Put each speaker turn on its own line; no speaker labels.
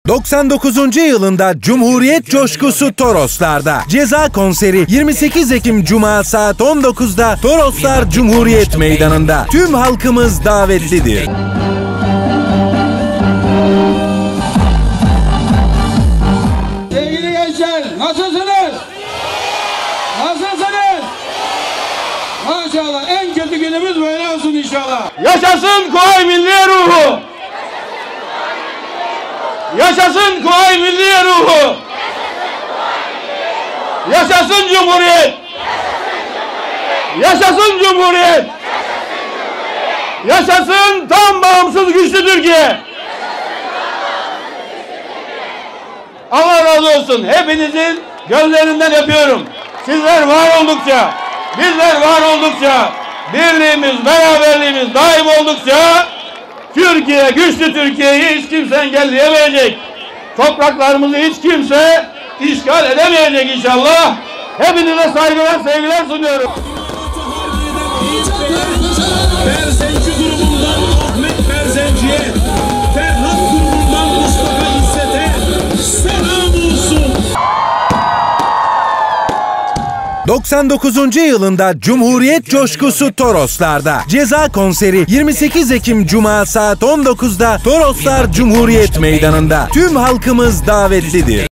99. yılında Cumhuriyet coşkusu Toroslar'da. Ceza konseri 28 Ekim Cuma saat 19'da Toroslar Cumhuriyet Meydanı'nda. Tüm halkımız davetlidir.
Sevgili gençler, nasılsınız? Nasılsınız? Maşallah, en kötü günümüz böyle olsun inşallah.
Yaşasın Kuvayi Milliye ruhu! Yaşasın Kuvayi Milliye ruhu! Yaşasın Cumhuriyet! Yaşasın Cumhuriyet! Yaşasın tam bağımsız güçlü Türkiye! Allah razı olsun. Hepinizin gözlerinden öpüyorum. Sizler var oldukça, bizler var oldukça, birliğimiz, beraberliğimiz daim oldukça Türkiye, güçlü Türkiye'yi hiç kimse engelleyemeyecek. Topraklarımızı hiç kimse işgal edemeyecek inşallah. Hepinize saygılar, sevgiler sunuyorum.
Berzenci grubundan Ahmet Berzenci'ye, Ferhat grubundan Mustafa İsset'e selam olsun.
99. yılında Cumhuriyet coşkusu Toroslar'da. Ceza konseri 28 Ekim Cuma saat 19'da Toroslar Cumhuriyet Meydanı'nda. Tüm halkımız davetlidir.